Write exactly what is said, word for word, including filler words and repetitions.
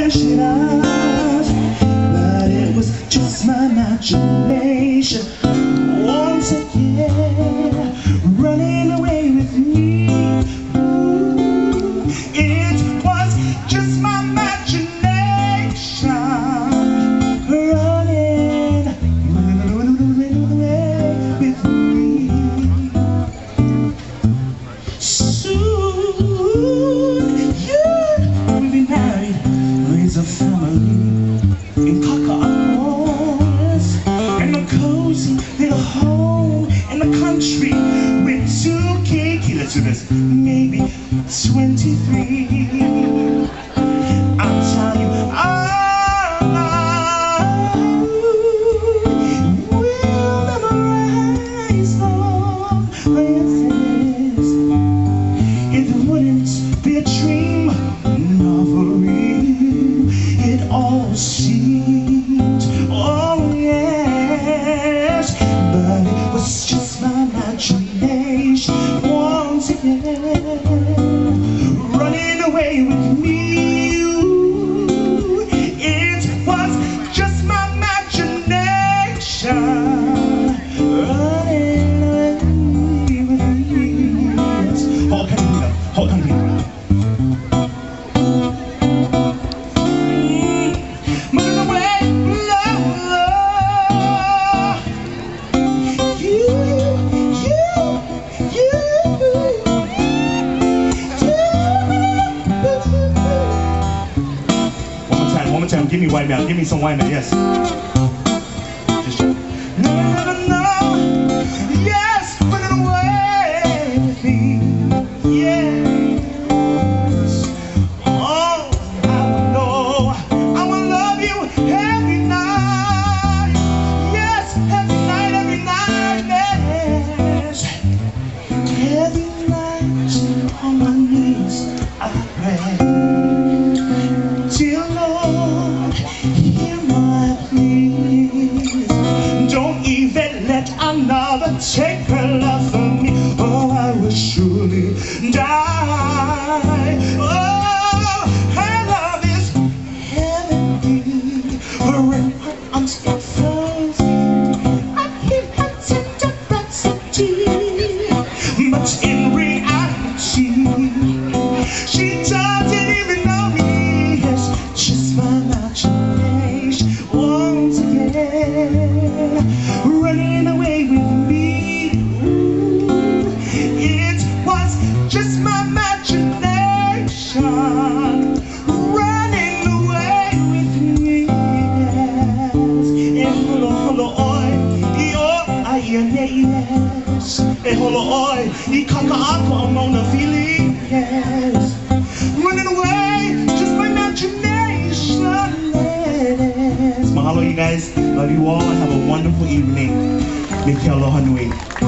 imagination, but it was just my imagination. Once again, running away with me. Ooh, it was just my imagination, running, running away with me. Soon you'll be married, raise a family in Kakaapos, in a cozy little home in the country with two kids. Let's do this. Maybe twenty-three. I'm telling you, I will never rise from princess. It wouldn't be a dream, not for real. It all seemed, oh yes, but it was just my imagination. Once again, running away with me. Ooh, it was just my imagination, running away with me. Yes. Hold on, Peter. Hold on, Peter. Moving away, love, love. You, you, you, One more time, one more time. Give me white man. Give me some white man. Yes. Just never know. Yes, running away with me. Yes. Oh, I know I will love you every night. Yes, every night, every night. Yes. Every night on my knees I pray. Dear Lord, hear my pleas. Don't even let another take her love from me, or I will surely die. Oh, her love is heavenly. Her arms are frozen. I hear her tender rhapsody, but in reality, she doesn't even know me. Yes, just my imagination. Once again, running away with me. Ooh, it was just my imagination, running away with me. Yes, eh, holo holo oi, io ayane yes, eh holo oi, I kakaako amona feeling yes, running away, just my imagination. Yes. Mahalo you guys, love you all, have a wonderful evening. Mikhail Lohanui.